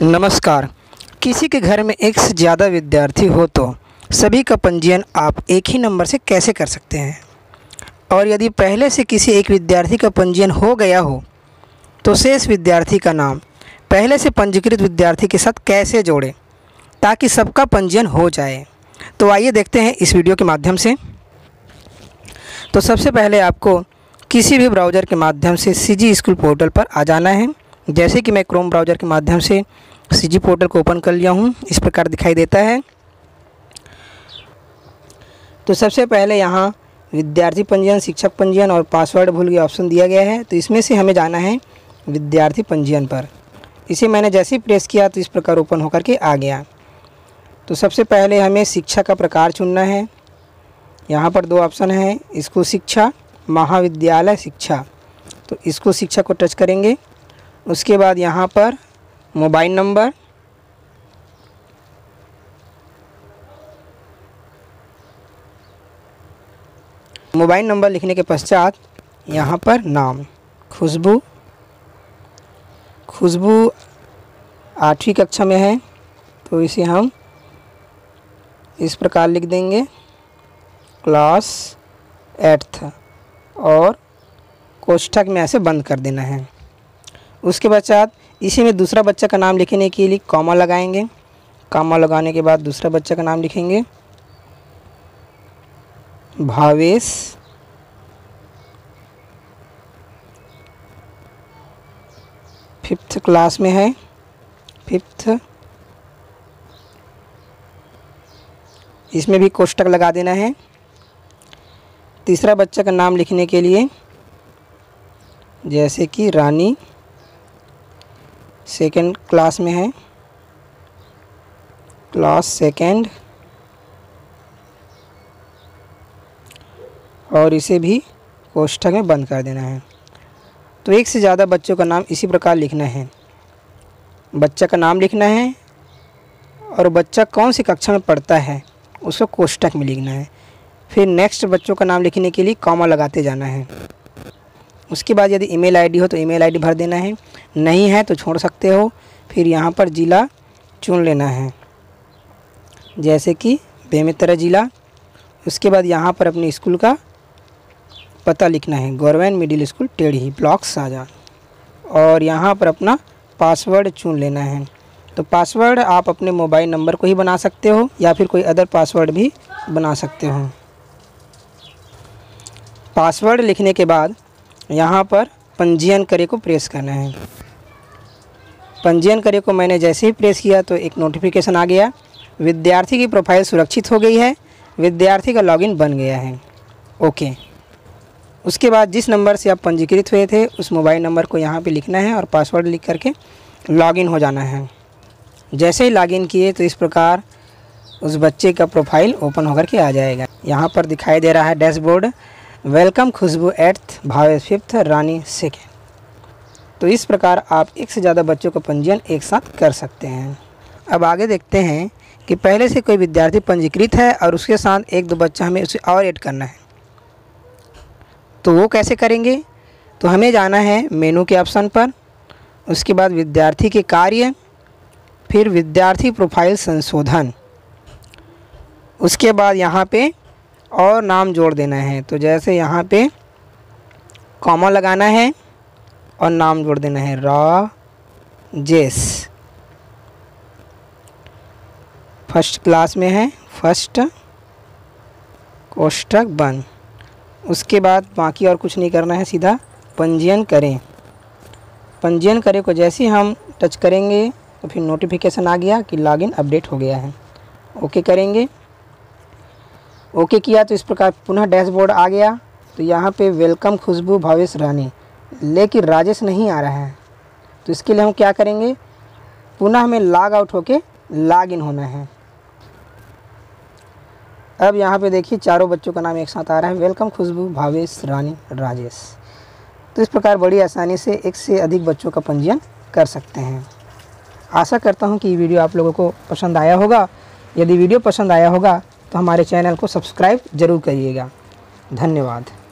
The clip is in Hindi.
नमस्कार। किसी के घर में एक से ज़्यादा विद्यार्थी हो तो सभी का पंजीयन आप एक ही नंबर से कैसे कर सकते हैं, और यदि पहले से किसी एक विद्यार्थी का पंजीयन हो गया हो तो शेष विद्यार्थी का नाम पहले से पंजीकृत विद्यार्थी के साथ कैसे जोड़ें ताकि सबका पंजीयन हो जाए। तो आइए देखते हैं इस वीडियो के माध्यम से। तो सबसे पहले आपको किसी भी ब्राउज़र के माध्यम से सीजी स्कूल पोर्टल पर आ जाना है। जैसे कि मैं क्रोम ब्राउज़र के माध्यम से सीजी पोर्टल को ओपन कर लिया हूँ, इस प्रकार दिखाई देता है। तो सबसे पहले यहाँ विद्यार्थी पंजीयन, शिक्षक पंजीयन और पासवर्ड भूल गए ऑप्शन दिया गया है। तो इसमें से हमें जाना है विद्यार्थी पंजीयन पर। इसे मैंने जैसे ही प्रेस किया तो इस प्रकार ओपन होकर के आ गया। तो सबसे पहले हमें शिक्षा का प्रकार चुनना है। यहाँ पर दो ऑप्शन है, इसको शिक्षा, महाविद्यालय शिक्षा। तो इसको शिक्षा को टच करेंगे। उसके बाद यहाँ पर मोबाइल नंबर लिखने के पश्चात यहाँ पर नाम खुशबू 8वीं कक्षा में है, तो इसे हम इस प्रकार लिख देंगे, क्लास 8th, और कोष्ठक में ऐसे बंद कर देना है। उसके पश्चात इसी में दूसरा बच्चा का नाम लिखने के लिए कॉमा लगाएंगे। कॉमा लगाने के बाद दूसरा बच्चा का नाम लिखेंगे, भावेश, फिफ्थ क्लास में है, 5th। इसमें भी कोष्ठक लगा देना है। तीसरा बच्चा का नाम लिखने के लिए जैसे कि रानी, 2nd क्लास में है, क्लास 2nd, और इसे भी कोष्ठक में बंद कर देना है। तो एक से ज़्यादा बच्चों का नाम इसी प्रकार लिखना है। बच्चा का नाम लिखना है और बच्चा कौन सी कक्षा में पढ़ता है उसको कोष्ठक में लिखना है। फिर नेक्स्ट बच्चों का नाम लिखने के लिए कॉमा लगाते जाना है। उसके बाद यदि ईमेल आईडी हो तो ईमेल आईडी भर देना है, नहीं है तो छोड़ सकते हो। फिर यहाँ पर ज़िला चुन लेना है, जैसे कि बेमेतरा ज़िला। उसके बाद यहाँ पर अपने स्कूल का पता लिखना है, government middle school Tedhi, block Saja, और यहाँ पर अपना पासवर्ड चुन लेना है। तो पासवर्ड आप अपने मोबाइल नंबर को ही बना सकते हो या फिर कोई अदर पासवर्ड भी बना सकते हो। पासवर्ड लिखने के बाद यहाँ पर पंजीयन करे को प्रेस करना है। पंजीयन करे को मैंने जैसे ही प्रेस किया तो एक नोटिफिकेशन आ गया, विद्यार्थी की प्रोफाइल सुरक्षित हो गई है, विद्यार्थी का लॉगिन बन गया है। ओके। उसके बाद जिस नंबर से आप पंजीकृत हुए थे उस मोबाइल नंबर को यहाँ पे लिखना है और पासवर्ड लिख करके लॉगिन हो जाना है। जैसे ही लॉगिन किए तो इस प्रकार उस बच्चे का प्रोफाइल ओपन होकर के आ जाएगा। यहाँ पर दिखाई दे रहा है dashboard, welcome Khushbu 8th, Bhavesh 5th, Rani 2nd। तो इस प्रकार आप एक से ज़्यादा बच्चों का पंजीयन एक साथ कर सकते हैं। अब आगे देखते हैं कि पहले से कोई विद्यार्थी पंजीकृत है और उसके साथ 1-2 बच्चा हमें उसे और ऐड करना है, तो वो कैसे करेंगे। तो हमें जाना है मेनू के ऑप्शन पर, उसके बाद विद्यार्थी के कार्य, फिर विद्यार्थी प्रोफाइल संशोधन। उसके बाद यहाँ पे और नाम जोड़ देना है। तो जैसे यहाँ पे कॉमा लगाना है और नाम जोड़ देना है, राजेश, 1st क्लास में है, 1st, कोष्ठक बंद। उसके बाद बाकी और कुछ नहीं करना है, सीधा पंजीयन करें। पंजीयन करें को जैसे ही हम टच करेंगे तो फिर नोटिफिकेशन आ गया कि लॉगिन अपडेट हो गया है। ओके करेंगे। ओके किया तो इस प्रकार पुनः डैशबोर्ड आ गया। तो यहाँ पे वेलकम खुशबू भावेश रानी, लेकिन राजेश नहीं आ रहा है। तो इसके लिए हम क्या करेंगे, पुनः हमें लॉग आउट होके लॉगिन होना है। अब यहाँ पे देखिए चारों बच्चों का नाम एक साथ आ रहा है, वेलकम खुशबू भावेश रानी राजेश। तो इस प्रकार बड़ी आसानी से एक से अधिक बच्चों का पंजीयन कर सकते हैं। आशा करता हूँ कि ये वीडियो आप लोगों को पसंद आया होगा। यदि वीडियो पसंद आया होगा तो हमारे चैनल को सब्सक्राइब ज़रूर करिएगा। धन्यवाद।